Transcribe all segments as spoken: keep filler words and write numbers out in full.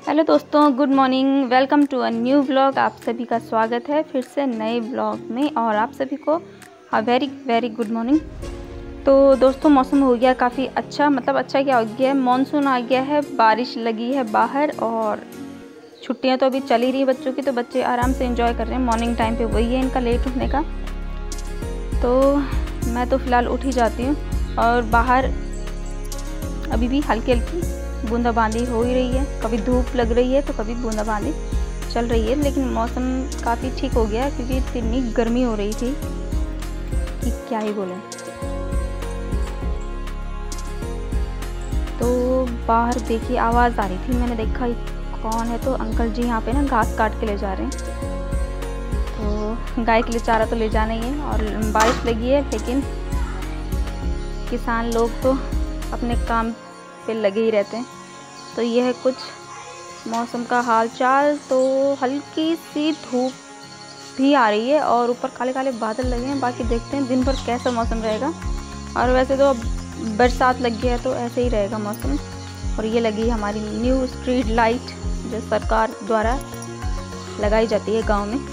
Hello दोस्तों, good morning. Welcome to a new vlog. आप सभी का स्वागत है फिर से नए व्लॉग में और आप सभी को a very very good morning. तो दोस्तों, मौसम हो गया काफ़ी अच्छा, मतलब अच्छा क्या हो गया है, मानसून आ गया है, बारिश लगी है बाहर और छुट्टियां तो अभी चल ही रही है बच्चों की, तो बच्चे आराम से एंजॉय कर रहे हैं। मॉर्निंग टाइम पे वही है इनका लेट उठने का। तो मैं तो फ़िलहाल उठ ही जाती हूँ और बाहर अभी भी हल्की हल्की बूंदाबांदी हो ही रही है। कभी धूप लग रही है तो कभी बूंदाबांदी चल रही है, लेकिन मौसम काफ़ी ठीक हो गया है क्योंकि इतनी गर्मी हो रही थी कि क्या ही बोलें। तो बाहर देखिए आवाज़ आ रही थी, मैंने देखा कौन है, तो अंकल जी यहाँ पे ना घास काट के ले जा रहे हैं। तो गाय के लिए चारा तो ले जाना ही है और बारिश लगी है, लेकिन किसान लोग तो अपने काम पे लगे ही रहते हैं। तो यह है कुछ मौसम का हाल चाल। तो हल्की सी धूप भी आ रही है और ऊपर काले काले बादल लगे हैं। बाकी देखते हैं दिन भर कैसा मौसम रहेगा। और वैसे तो अब बरसात लग गया है तो ऐसे ही रहेगा मौसम। और ये लगी हमारी न्यू स्ट्रीट लाइट जो सरकार द्वारा लगाई जाती है गांव में।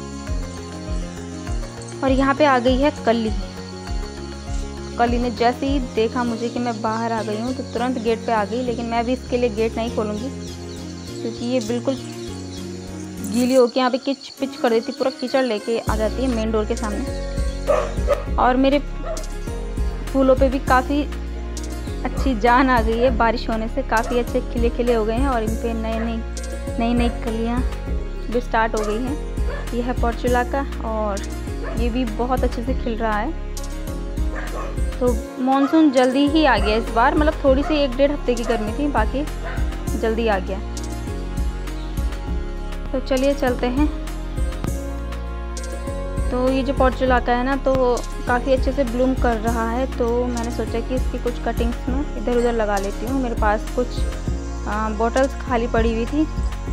और यहाँ पे आ गई है कली। कली ने जैसे ही देखा मुझे कि मैं बाहर आ गई हूँ तो तुरंत गेट पे आ गई, लेकिन मैं भी इसके लिए गेट नहीं खोलूँगी क्योंकि ये बिल्कुल गीली होकर यहाँ पे किच पिच कर देती, पूरा कीचड़ लेके आ जाती है मेन डोर के सामने। और मेरे फूलों पे भी काफ़ी अच्छी जान आ गई है, बारिश होने से काफ़ी अच्छे खिले खिले हो गए हैं और इन पर नए नई नई नई कलियाँ भी स्टार्ट हो गई हैं। ये है पोर्चुला का और ये भी बहुत अच्छे से खिल रहा है। तो मॉनसून जल्दी ही आ गया इस बार, मतलब थोड़ी सी एक डेढ़ हफ्ते की गर्मी थी, बाकी जल्दी आ गया। तो चलिए चलते हैं। तो ये जो पोर्चुला का है ना, तो काफ़ी अच्छे से ब्लूम कर रहा है, तो मैंने सोचा कि इसकी कुछ कटिंग्स में इधर उधर लगा लेती हूँ। मेरे पास कुछ बॉटल्स खाली पड़ी हुई थी,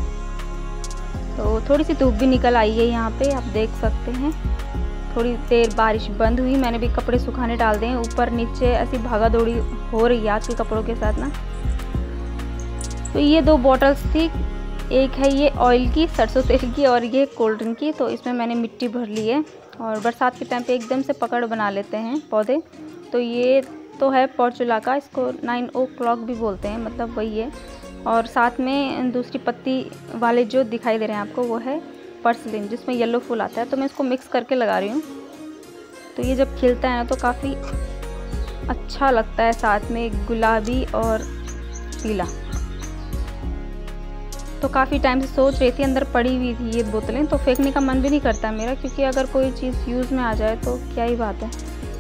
तो थोड़ी सी धूप भी निकल आई है यहाँ पे, आप देख सकते हैं। थोड़ी देर बारिश बंद हुई, मैंने भी कपड़े सुखाने डाल दें। ऊपर नीचे ऐसी भागा दौड़ी हो रही है आज के कपड़ों के साथ ना। तो ये दो बॉटल्स थी, एक है ये ऑयल की, सरसों तेल की, और ये कोल्ड ड्रिंक की। तो इसमें मैंने मिट्टी भर ली है और बरसात के टाइम पे एकदम से पकड़ बना लेते हैं पौधे। तो ये तो है पोर्चुला का, इसको नाइन ओ क्लॉक भी बोलते हैं, मतलब वही है। और साथ में दूसरी पत्ती वाले जो दिखाई दे रहे हैं आपको, वो है पर्सलिन, जिसमें येलो फूल आता है। तो मैं इसको मिक्स करके लगा रही हूँ। तो ये जब खिलता है ना तो काफ़ी अच्छा लगता है, साथ में गुलाबी और पीला। तो काफ़ी टाइम से सोच रही थी, अंदर पड़ी हुई थी ये बोतलें, तो फेंकने का मन भी नहीं करता मेरा, क्योंकि अगर कोई चीज़ यूज़ में आ जाए तो क्या ही बात है।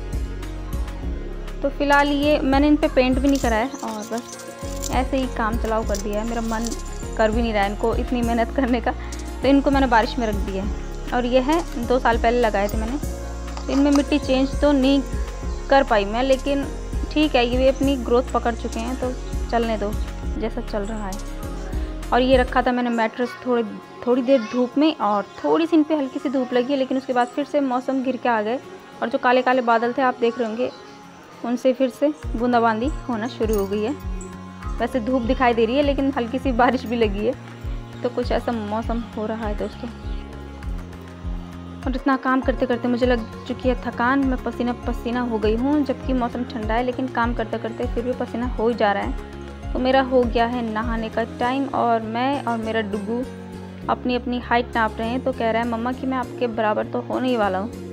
तो फ़िलहाल ये मैंने इन पे पेंट भी नहीं करा है और बस ऐसे ही काम चलाओ कर दिया है। मेरा मन कर भी नहीं रहा है इनको इतनी मेहनत करने का, तो इनको मैंने बारिश में रख दिया है। और ये है दो साल पहले लगाए थे मैंने, तो इनमें मिट्टी चेंज तो नहीं कर पाई मैं, लेकिन ठीक है, ये भी अपनी ग्रोथ पकड़ चुके हैं, तो चलने दो जैसा चल रहा है। और ये रखा था मैंने मैट्रेस थोड़ी थोड़ी देर धूप में, और थोड़ी सी इन पर हल्की सी धूप लगी, लेकिन उसके बाद फिर से मौसम गिर के आ गए और जो काले काले बादल थे आप देख रहे होंगे, उनसे फिर से बूंदाबांदी होना शुरू हो गई है। वैसे धूप दिखाई दे रही है लेकिन हल्की सी बारिश भी लगी है, तो कुछ ऐसा मौसम हो रहा है दोस्तों। और इतना काम करते करते मुझे लग चुकी है थकान, मैं पसीना पसीना हो गई हूँ, जबकि मौसम ठंडा है, लेकिन काम करते करते फिर भी पसीना हो ही जा रहा है। तो मेरा हो गया है नहाने का टाइम और मैं और मेरा डुगू अपनी अपनी हाइट नाप रहे हैं। तो कह रहा है मम्मा कि मैं आपके बराबर तो होने ही वाला हूँ।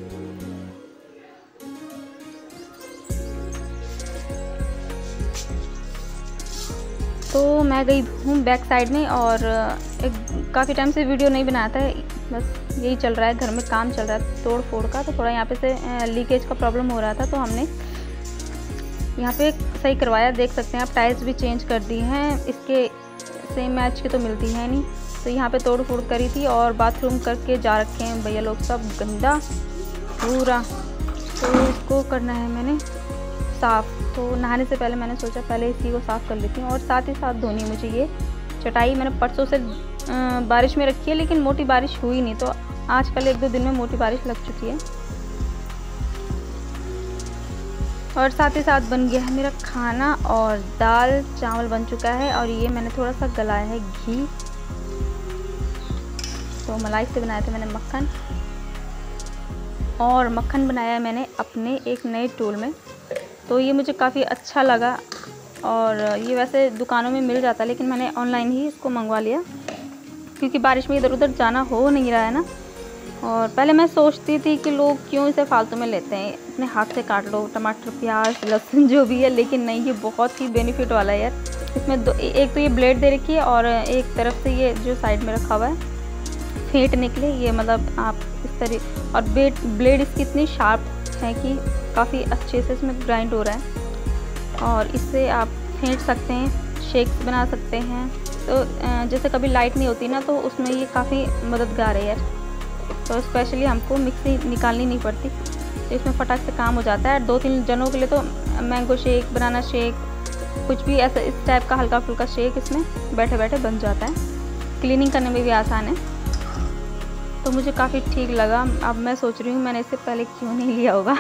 तो मैं गई हूँ बैक साइड में और एक काफ़ी टाइम से वीडियो नहीं बनाया था, बस यही चल रहा है, घर में काम चल रहा है तोड़ फोड़ का। तो थोड़ा यहाँ पे से लीकेज का प्रॉब्लम हो रहा था, तो हमने यहाँ पे सही करवाया। देख सकते हैं आप, टाइल्स भी चेंज कर दी हैं, इसके सेम मैच की तो मिलती है नहीं। तो यहाँ पे तोड़ फोड़ करी थी और बाथरूम करके जा रखे हैं भैया लोग, सब गंदा पूरा। तो इसको करना है मैंने साफ़। तो नहाने से पहले मैंने सोचा पहले इसी को साफ़ कर लेती हूँ, और साथ ही साथ धोनी मुझे ये चटाई। मैंने परसों से बारिश में रखी है, लेकिन मोटी बारिश हुई नहीं, तो आजकल एक दो दिन में मोटी बारिश लग चुकी है। और साथ ही साथ बन गया है मेरा खाना और दाल चावल बन चुका है। और ये मैंने थोड़ा सा गलाया है घी, तो मलाई से बनाया था मैंने मक्खन, और मक्खन बनाया मैंने अपने एक नए टूल में। तो ये मुझे काफ़ी अच्छा लगा, और ये वैसे दुकानों में मिल जाता है लेकिन मैंने ऑनलाइन ही इसको मंगवा लिया क्योंकि बारिश में इधर उधर जाना हो नहीं रहा है ना। और पहले मैं सोचती थी कि लोग क्यों इसे फालतू में लेते हैं, अपने हाथ से काट लो टमाटर प्याज लहसुन जो भी है, लेकिन नहीं, ये बहुत ही बेनिफिट वाला है यार। इसमें दो, एक तो ये ब्लेड दे रखी है और एक तरफ से ये जो साइड में रखा हुआ है फेंटने के लिए, ये मतलब आप इस तरह, और ब्लेड ब्लेड इसकी इतनी शार्प है कि काफ़ी अच्छे से इसमें ग्राइंड हो रहा है। और इससे आप फेंट सकते हैं, शेक्स बना सकते हैं। तो जैसे कभी लाइट नहीं होती ना, तो उसमें ये काफ़ी मददगार है यार। तो स्पेशली हमको मिक्सी निकालनी नहीं पड़ती, तो इसमें फटाक से काम हो जाता है। दो तीन जनों के लिए तो मैंगो शेक, बनाना शेक, कुछ भी ऐसा इस टाइप का हल्का फुल्का शेक इसमें बैठे बैठे बन जाता है। क्लीनिंग करने में भी आसान है, तो मुझे काफ़ी ठीक लगा। अब मैं सोच रही हूँ मैंने इससे पहले क्यों नहीं लिया होगा।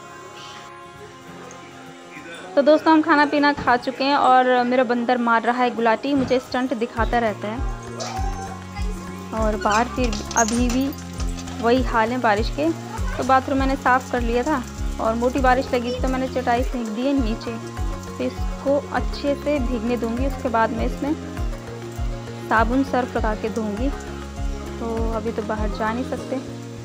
तो दोस्तों हम खाना पीना खा चुके हैं और मेरा बंदर मार रहा है गुलाटी, मुझे स्टंट दिखाता रहता है। और बाहर फिर अभी भी वही हाल है बारिश के। तो बाथरूम मैंने साफ़ कर लिया था और मोटी बारिश लगी तो मैंने चटाई फेंक दी है नीचे। तो इसको अच्छे से भीगने दूंगी, उसके बाद मैं इसमें साबुन सर्फ लगा के धोऊंगी। तो अभी तो बाहर जा नहीं सकते।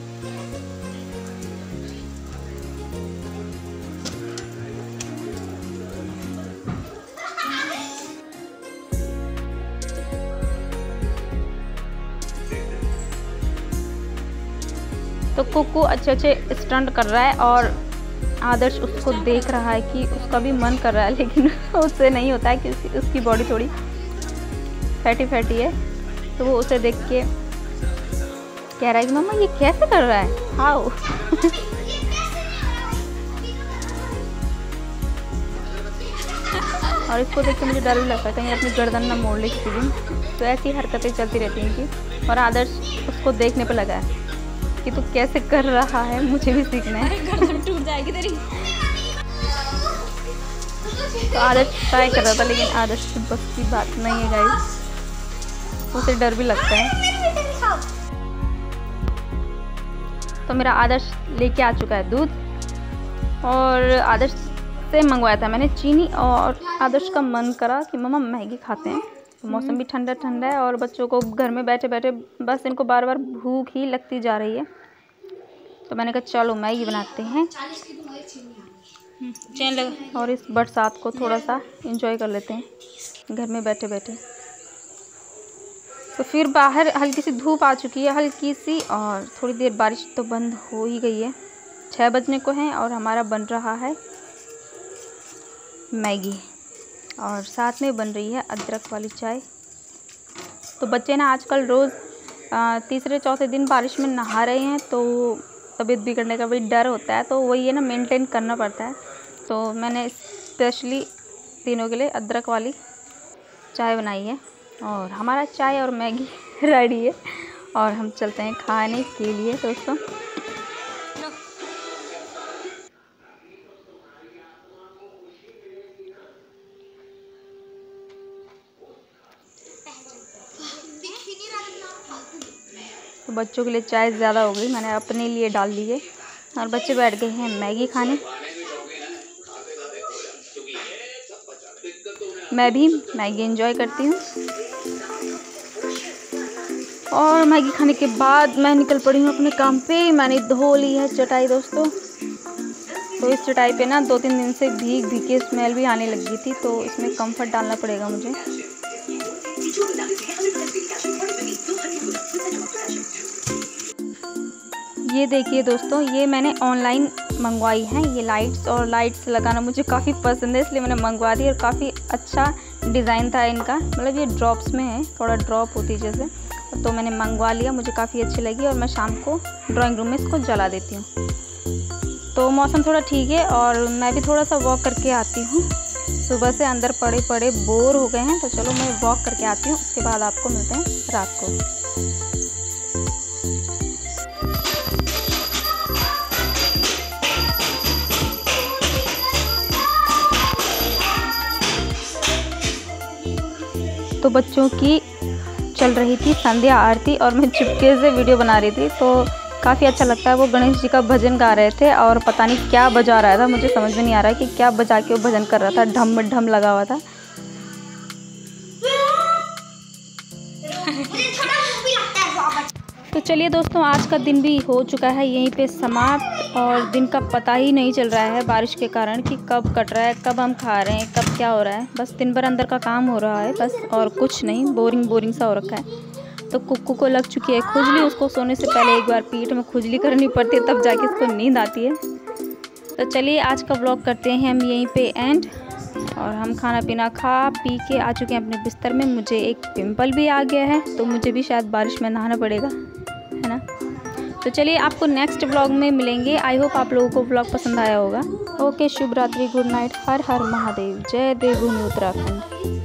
तो कुकू अच्छे अच्छे स्टंट कर रहा है और आदर्श उसको देख रहा है कि उसका भी मन कर रहा है, लेकिन उससे नहीं होता है कि उसकी, उसकी बॉडी थोड़ी फैटी फैटी है। तो वो उसे देख के कह रहा है कि मम्मा ये कैसे कर रहा है, हाउ। और इसको देख के मुझे डर भी लगता है कहीं अपनी गर्दन ना मोड़ ले किसी दिन। तो ऐसी हरकतें चलती रहती हैं इनकी। और आदर्श उसको देखने पे लगा है कि तू कैसे कर रहा है, मुझे भी सीखना है। गर्दन टूट जाएगी तेरी। तो आदर्श ट्राई कर रहा था, लेकिन आदर्श की बस की बात नहीं है गाइस, उसे डर भी लगता है। तो मेरा आदर्श लेके आ चुका है दूध, और आदर्श से मंगवाया था मैंने चीनी। और आदर्श का मन करा कि मम्मा मैगी खाते हैं। तो मौसम भी ठंडा ठंडा है और बच्चों को घर में बैठे बैठे बस इनको बार बार भूख ही लगती जा रही है। तो मैंने कहा चलो मैगी बनाते हैं चैन लगा, और इस बरसात को थोड़ा सा एंजॉय कर लेते हैं घर में बैठे बैठे। तो फिर बाहर हल्की सी धूप आ चुकी है, हल्की सी, और थोड़ी देर बारिश तो बंद हो ही गई है। छः बजने को हैं और हमारा बन रहा है मैगी, और साथ में बन रही है अदरक वाली चाय। तो बच्चे ना आजकल रोज़ तीसरे चौथे दिन बारिश में नहा रहे हैं, तो तबीयत बिगड़ने का भी डर होता है। तो वही है ना, मेंटेन करना पड़ता है। तो मैंने स्पेशली तीनों के लिए अदरक वाली चाय बनाई है, और हमारा चाय और मैगी रेडी है। और हम चलते हैं खाने के लिए दोस्तों। तो बच्चों के लिए चाय ज़्यादा हो गई, मैंने अपने लिए डाल ली है, और बच्चे बैठ गए हैं मैगी खाने। मैं भी मैगी एंजॉय करती हूँ। और मैगी खाने के बाद मैं निकल पड़ी हूँ अपने काम पे। मैंने धो ली है चटाई दोस्तों। तो इस चटाई पे ना दो तीन दिन से भीग भीग के स्मेल भी आने लगी थी, तो इसमें कंफर्ट डालना पड़ेगा मुझे। ये देखिए दोस्तों, ये मैंने ऑनलाइन मंगवाई है ये लाइट्स, और लाइट्स लगाना मुझे काफ़ी पसंद है, इसलिए मैंने मंगवा दी। और काफ़ी अच्छा डिज़ाइन था इनका, मतलब ये ड्रॉप्स में है, थोड़ा ड्रॉप होती है जैसे। तो मैंने मंगवा लिया, मुझे काफ़ी अच्छी लगी, और मैं शाम को ड्राइंग रूम में इसको जला देती हूँ। तो मौसम थोड़ा ठीक है, और मैं भी थोड़ा सा वॉक करके आती हूँ। सुबह से अंदर पड़े पड़े बोर हो गए हैं, तो चलो मैं वॉक करके आती हूँ, उसके बाद आपको मिलते हैं रात को। तो बच्चों की चल रही थी संध्या आरती और मैं चुपके से वीडियो बना रही थी, तो काफ़ी अच्छा लगता है। वो गणेश जी का भजन गा रहे थे और पता नहीं क्या बजा रहा था, मुझे समझ में नहीं आ रहा कि क्या बजा के वो भजन कर रहा था, ढम ढम लगा हुआ था। तो चलिए दोस्तों, आज का दिन भी हो चुका है यहीं पे समाप्त और दिन का पता ही नहीं चल रहा है बारिश के कारण कि कब कट रहा है, कब हम खा रहे हैं, कब क्या हो रहा है। बस दिन भर अंदर का काम हो रहा है बस, और कुछ नहीं, बोरिंग बोरिंग सा हो रखा है। तो कुक्कू को लग चुकी है खुजली, उसको सोने से पहले एक बार पीठ में खुजली करनी पड़ती है, तब जाके इसको नींद आती है। तो चलिए आज का व्लॉग करते हैं हम यहीं पे एंड, और हम खाना पीना खा पी के आ चुके हैं अपने बिस्तर में। मुझे एक पिंपल भी आ गया है, तो मुझे भी शायद बारिश में नहाना पड़ेगा, है ना। तो चलिए आपको नेक्स्ट व्लॉग में मिलेंगे। आई होप आप लोगों को व्लॉग पसंद आया होगा। ओके, शुभ रात्रि, गुड नाइट, हर हर महादेव, जय देवभूमि उत्तराखंड।